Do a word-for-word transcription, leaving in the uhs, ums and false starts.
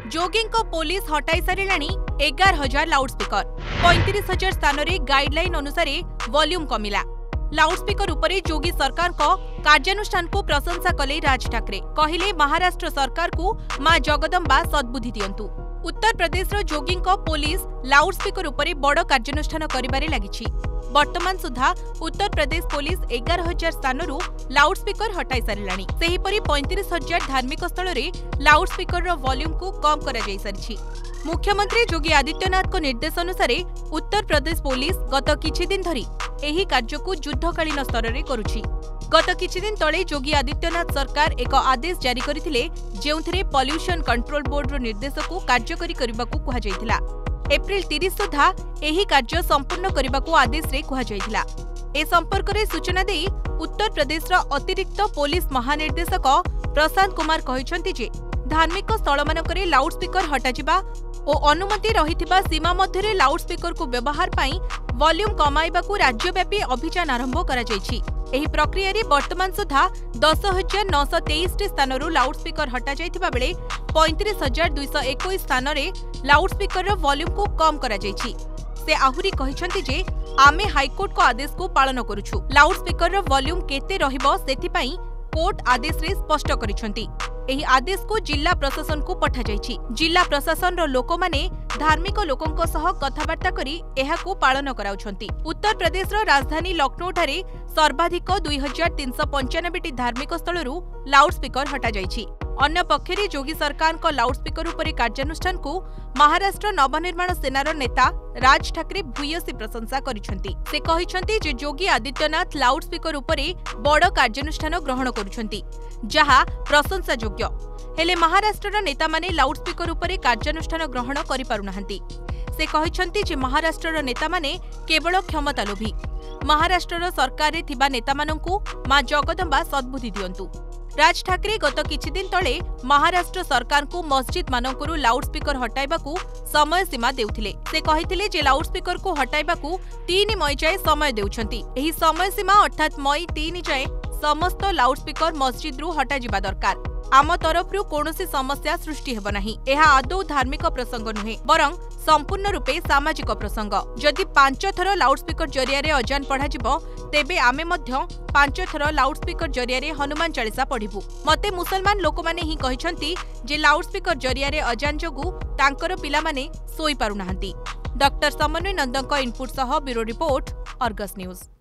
जोगी police हटाई सारे एगार हजार लाउडस्पीकर पैंतीस हजार स्थान में गाइडलाइन अनुसार वॉल्यूम कमिला। लाउडस्पीकर उपरे जोगी सरकार को कार्यानुष्ठान को प्रशंसा कले राज ठाकरे कहले महाराष्ट्र सरकार को मां जगदम्बा सद्बुद्धि दियंतु। उत्तर प्रदेश जोगी पुलिस लाउडस्पीकर उपरे बड़ कार्यानुष्ठान करिबारे लागिछि। वर्तमान सुधा उत्तर प्रदेश पुलिस एगार हजार स्थान लाउडस्पीकर हटाई सारिलाणी। सेहीपरि पैंतीस हजार धार्मिक स्थल में लाउडस्पीकर वॉल्यूम को कम करा जाई सारिछि। मुख्यमंत्री योगी आदित्यनाथ को निर्देश अनुसार उत्तर प्रदेश पुलिस गत किछि दिन धरी एही कार्य को युद्धकालीन स्तर में करुछि। गत किछि दिन तले योगी आदित्यनाथ सरकार एक आदेश जारी करथिले जेउथिरे पॉल्यूशन कंट्रोल बोर्ड रो निर्देश को कार्यकारी करबाकू कुहा जायथिला। एप्रिल तीस सुधा एही कार्य संपूर्ण करबाकू आदेश रे कुहा जायथिला। ए संपर्क में सूचना दे उत्तर प्रदेश रो अतिरिक्त पुलिस महानिर्देशक प्रशांत कुमार कहिसंति जे धार्मिक स्थल मानकरे लाउडस्पीकर हटाजिबा और अनुमति रहिथिबा सीमा मध्यरे लाउडस्पीकर को व्यवहार पाई वॉल्यूम कमाइबाकू राज्यव्यापी अभियान आरंभ करा जायछि। एही प्रक्रिया रे वर्तमान सुधा दस हजार नौ सौ तेईस स्थान लाउडस्पीकर हटा जायथिबा बेले पैंतीस हजार दुई सौ इक्कीस स्थान में लाउडस्पीकर वॉल्यूम को कम करा जायछि। से आहुरी कहिसंति जे आमे हाईकोर्ट को आदेश को पालन करूछु। लाउडस्पीकर वॉल्यूम केते रहिबो सेथिपाई कोर्ट आदेश रे स्पष्ट करिसंति। एही आदेश को जिला प्रशासन को पठा जायछि। जिला प्रशासन रो लोक माने धार्मिक लोकंक सह कथबार्ता करी एहा को पालन कराउछंती। उत्तर प्रदेश रो राजधानी लखनऊ ठारे सर्वाधिक दुई हजार तीन सौ पंचानबे टी धार्मिक स्थलरू लाउडस्पीकर हटा जायछि। अन्य पक्षरे योगी सरकार को लाउडस्पीकर उपरे कार्यानुष्ठान को महाराष्ट्र नवनिर्माण सेनार नेता राज ठाकरे भूयसी प्रशंसा करिसंती। से कहिसंती जे योगी आदित्यनाथ लाउडस्पीकर उपरे बड़ कार्यानुष्ठान ग्रहण करुछंती जहा प्रशंसा योग्य। हेले महाराष्ट्र नेता माने लाउडस्पीकर उपरे कार्यानुष्ठान ग्रहण करि पारुनाहांती। से कहिसंती जे महाराष्ट्र नेता माने केवल क्षमता लोभी। महाराष्ट्र सरकार रे थिबा नेता माननकु मां जगदम्बा सद्बुद्धि दियंतु। राज ठाकरे गत किछि दिन तले महाराष्ट्र सरकार को मस्जिद मानकरू लाउडस्पीकर हटाइबाकू समय सीमा देउथिले। से कहिथिले जे लाउडस्पीकर को हटाइबाकू तीन मई जाए समय देउछंती। एही समय सीमा अर्थात मई तीन जाए समस्त लाउडस्पीकर मस्जिद रु हटा जिबा दरकार। आम तरफरु कोनोसी समस्या सृष्टि हेब नाही। एहा आदौ धार्मिक प्रसंग नुहे बरं संपूर्ण रूपे सामाजिक प्रसंग। जदि पांच थर लाउडस्पीकर जरिया रे अजान पढ़ा जिवो तेबे आमे मध्य पांच थर लाउडस्पीकर जरिया रे हनुमान चालीसा पढ़िबु। मते मुसलमान लोक माने ही कहिसंती जे लाउडस्पीकर जरिया रे अजान जोगु तांकर पिला माने सोई पारु नाहंती। डॉक्टर समन्वय नंदनक इनपुट सह ब्यूरो रिपोर्ट अर्गस न्यूज।